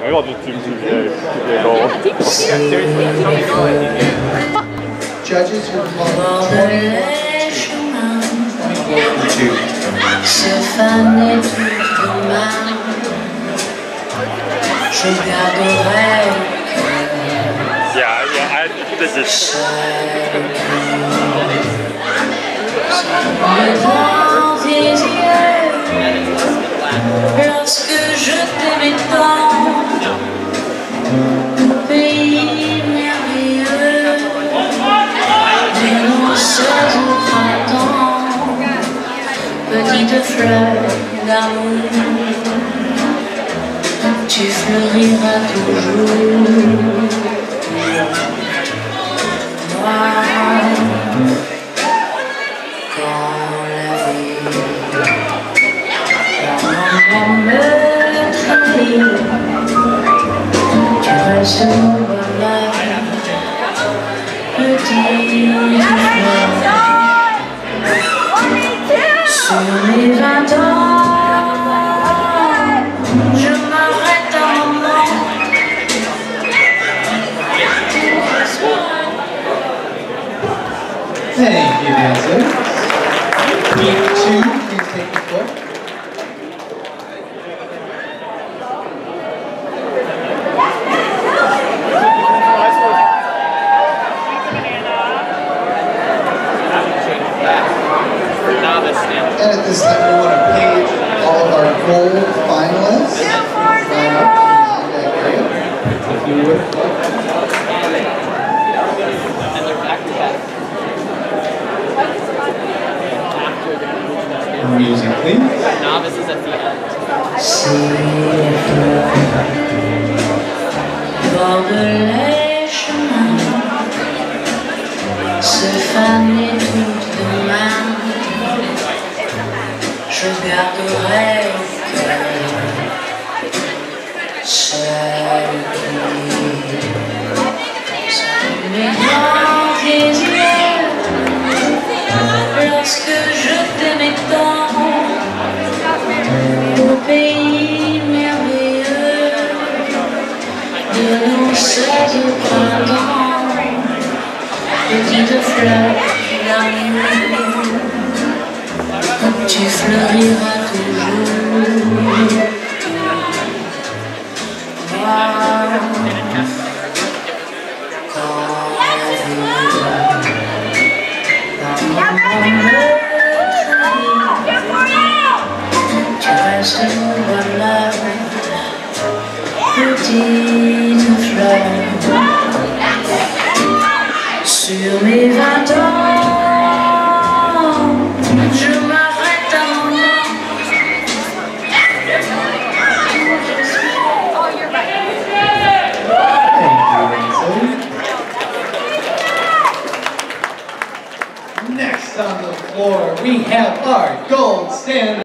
Maybe I'll just do two goals. Judges, your call 24-2. Se faner tout demain, je garderai Yeah, I did this. devant tes yeux, lorsque je t'aimais tant, au pays merveilleux, d'une rousseuse au printemps, petite fleur d'amour, tu fleuriras toujours. Moi, quand la vie me trahit, tu restes mon bonheur, petit fleur. Sur mes 20 ans, je m'arrête un moment. Thank you, dancers. Week 2, please take the floor. And at this time, we want to page all of our gold finalists. Line up in that area, if you would. Music, please. Novices at the end. Borde les chemins, se faner tout demain, je garderai au cœur celle qui s'allume dans tes yeux, lorsque je t'aimais tant, au pays merveilleux, de nos seuls printemps, petite fleur d'amour, tu fleuriras toujours. Moi, quand la vie me trahit, tu restes mon bonheur, petite fleur. Sur mes 20 ans, je m'arrête un moment. Next on the floor, we have our gold standard.